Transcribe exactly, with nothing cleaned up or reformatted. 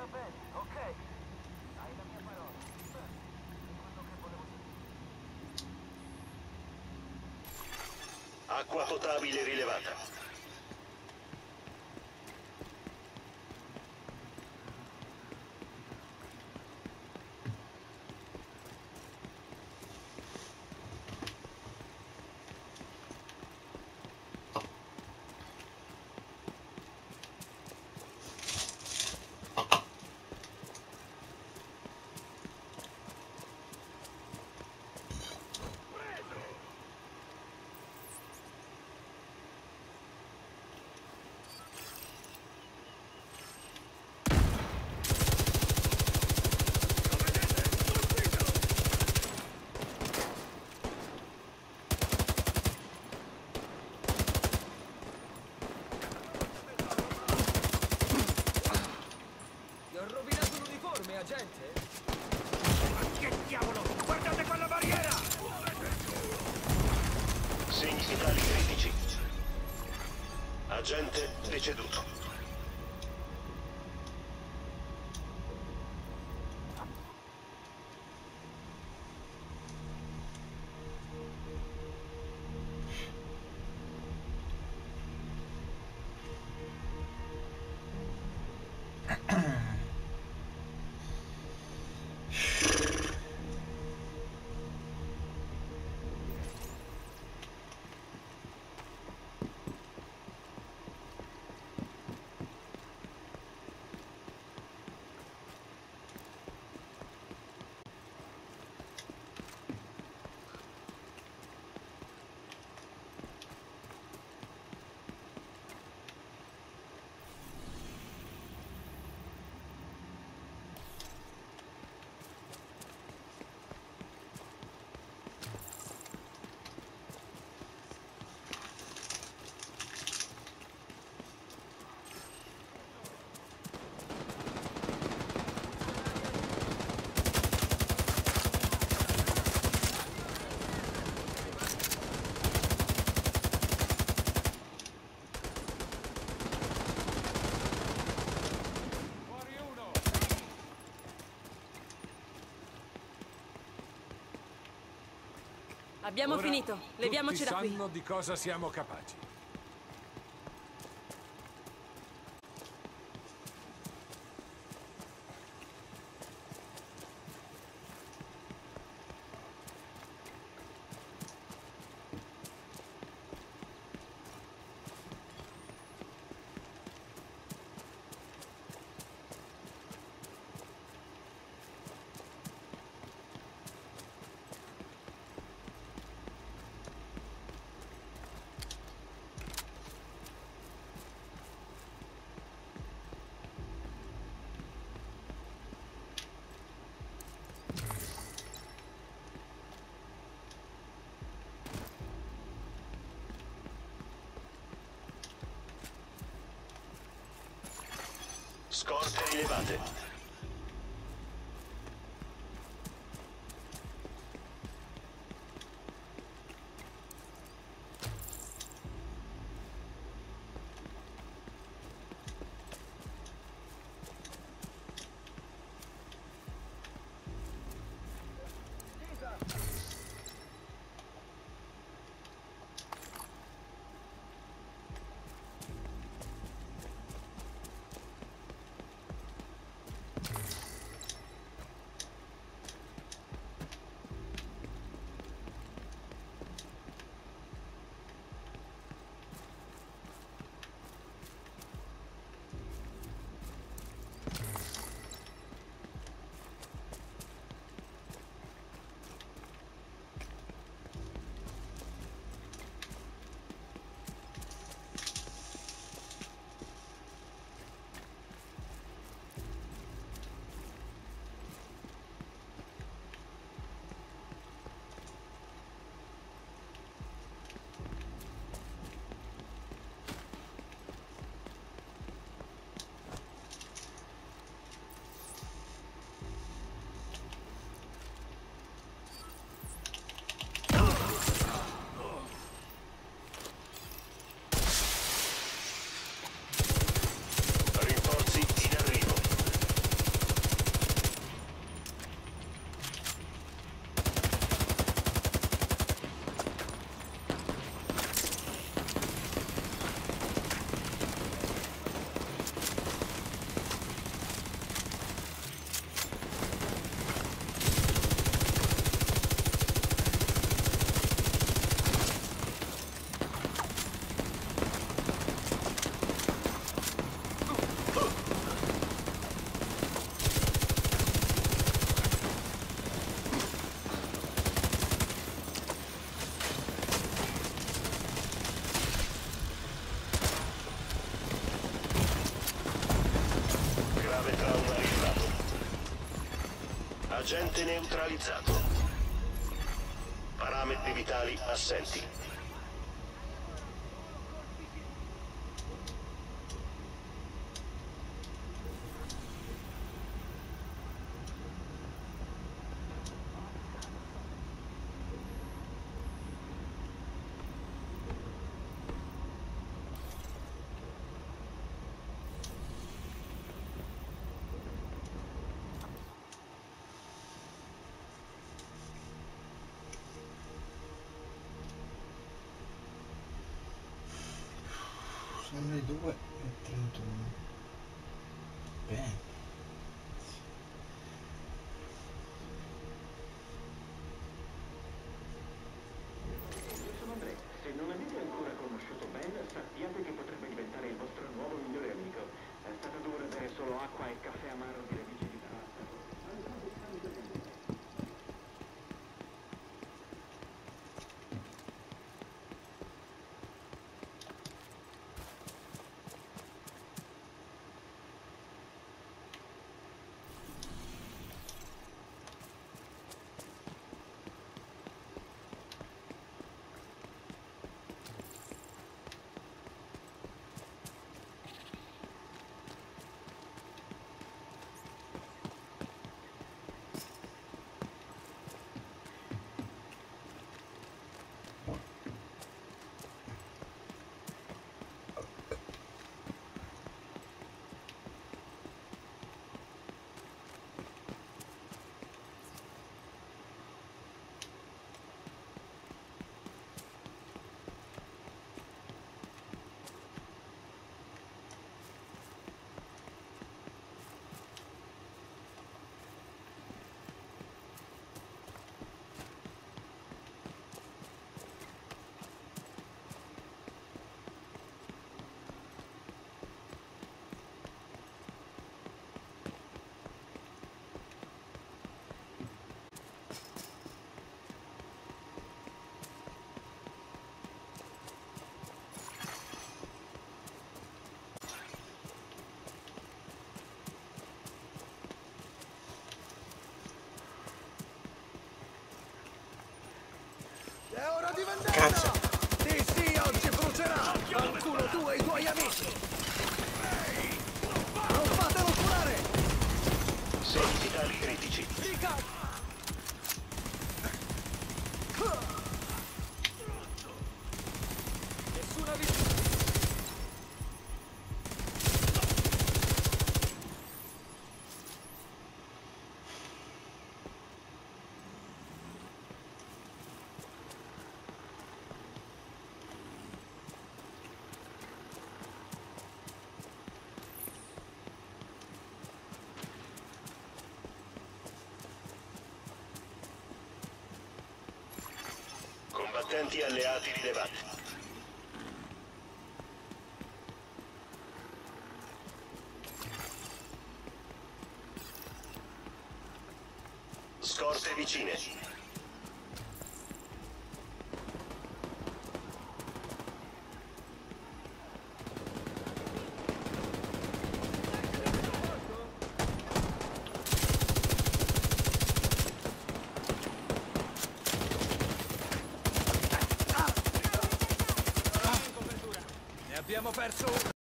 bene, ok. Hai la mia parola. Beh, è quello che volevo sentire. Acqua potabile rilevata. Agente? Ma che diavolo! Guardate quella barriera! Segni vitali critici. Agente deceduto. Abbiamo Ora finito. Leviamoci tutti da qui. sanno di cosa siamo capaci. Scorte rilevate. Agente neutralizzato. Parametri vitali assenti. Sono le due e trentuno. Bene. Io sono Andrea. Se non avete ancora conosciuto Ben, sappiate che potrebbe diventare il vostro nuovo migliore amico. È stata dura bere solo acqua e caffè amaro di radici di pasta. È ora di vendetta! Cazzo! Sì, sì, oggi brucerà! Al culo tu e i tuoi amici! Non fatelo curare! Segni vitali critici. Dica! Nessuna vittima! Combattenti alleati rilevati. Scorte vicine. Ne abbiamo perso uno!